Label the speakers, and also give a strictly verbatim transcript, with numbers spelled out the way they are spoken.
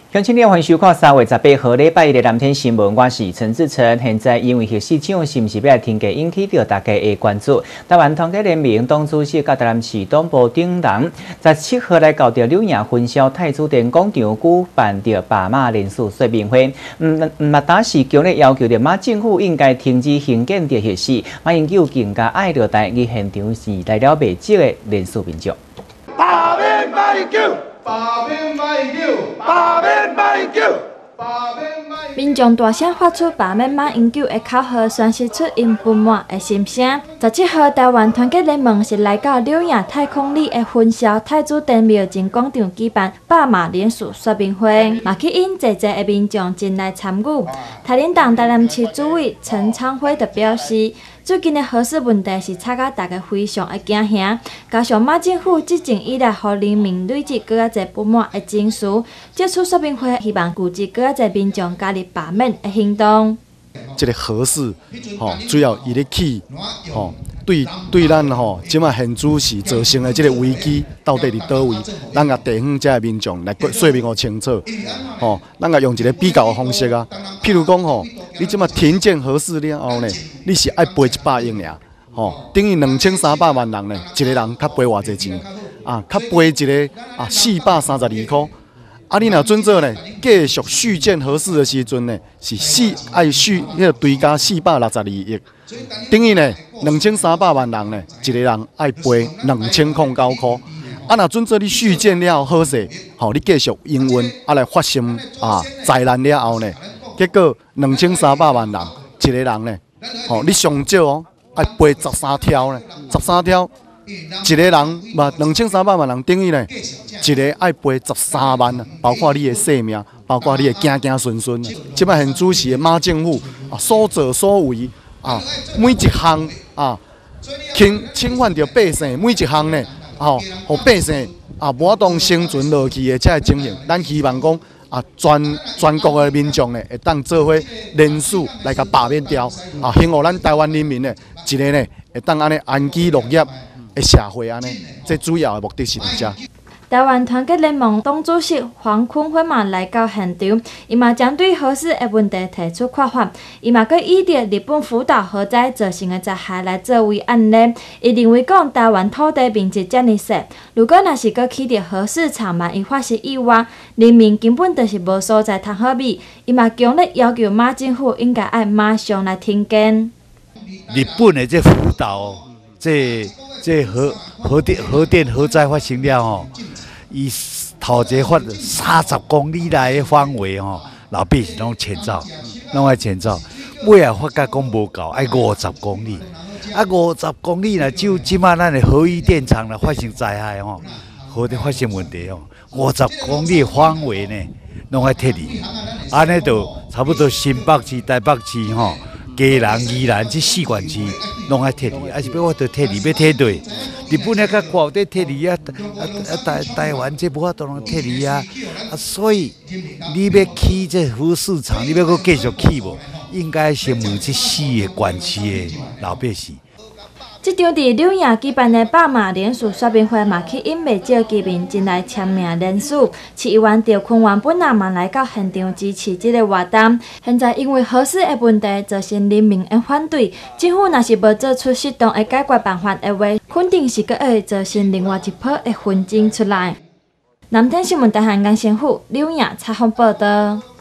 Speaker 1: 乡亲们，欢迎收看三月十八号礼拜一的蓝天新闻，我是陈志成。现在因为核市长是不是要来停价，引起到大家的关注。台湾团结联盟党主席甲台南市党部长人十七号来到着柳营分销太子殿广场举办着爸妈联署说明会。嗯，马达市强烈要求着马政府应该停止兴建着核市，马英九更加爱着台，伊现场是来了未少的联署民众。
Speaker 2: 罢免马英九！罢免马英九！罢免马英九！
Speaker 3: 民众大声发出罢免马英九的口号，宣示出因不满的心声。十七号，台湾团结联盟是来到柳营太空里的分销太子殿庙前广场举办爸妈联署说明会，嘛去引济济的民众进来参与。台联党台南市主委陈昌辉就表示，最近的核四问题是吵到大家非常的惊吓，加上马政府执政以来，互人民累积更加侪不满的情绪。这次说明会希望聚集更加侪民众加入罢免的行动。
Speaker 4: 这个核四，吼，主要伊咧起，吼，对对咱吼，即马现主是造成的这个危机到底伫倒位？咱甲地方遮的民众来说明互清楚，吼，咱甲用一个比较的方式啊，譬如讲吼，你即马停建核四了后呢，你是爱赔一百亿尔，吼，等于两千三百万人呢，一个人较赔偌济钱，啊，较赔一个啊四百三十二块。啊，你若准做呢，继续续建核四的时阵呢，是四爱续迄个追加四百六十二亿，等于呢两千三百万人呢，一个人爱赔两千零九块。啊，若准做你续建了好势，吼，你继续营运，啊来发生啊灾难了后呢，结果两千三百万人一个人呢，吼，你上少哦爱赔十三条呢，十三条。一个人嘛，两千三百万人等于呢，一个爱赔十三万，包括你的性命，包括你的子子孙孙。即摆现主席的马政府啊，所作所为啊，每一项啊，侵侵犯着百姓每一项呢，吼，互百姓啊无法当生存落去的这情形，咱希望讲啊，全全国的民众呢，会当做伙联署来甲罢免掉啊，希望咱台湾人民呢，一个呢，会当安尼安居乐业。社会安尼，这主要的目的是伫遮。
Speaker 3: 台湾团结联盟党主席黄坤辉嘛来到现场，伊嘛针对核四的问题提出看法，伊嘛佮以着日本福岛核灾造成的灾害来作为案例。伊认为讲台湾土地面积遮尔小，如果若是佮起着核四厂，万一发生意外，人民根本就是无所在通好米。伊嘛强烈要求马政府应该爱马上来停建。
Speaker 5: 日本的这福岛。这这核核电核电核灾发生了吼，伊头一发三十公里内的范围吼，老百姓拢迁走，拢爱迁走。尾啊发觉讲无够，爱五十公里，啊五十公里呢，就即马咱的核余电厂呢发生灾害吼，核电发生问题吼，五十公里范围呢，拢爱撤离，安尼就差不多新北市、台北市吼。嘉南、宜兰这四县市拢爱撤离，还是要我得撤离，要撤对。日本那个国得撤离啊，啊啊台台湾这无法度通撤离啊，啊所以你要起这核市场，你要搁继续起无？应该先问这四个县市的老百姓。
Speaker 3: 这场伫柳营举办的爸妈联署说明会嘛，吸引未少居民进来签名联署。市议员赵坤元本人嘛来到现场支持这个活动。现在因为核四的问题造成人民的反对，政府若是无做出适当的解决办法的话，肯定是佫会造成另外一波的纷争出来。南天新闻台韩江先府柳营采访报道。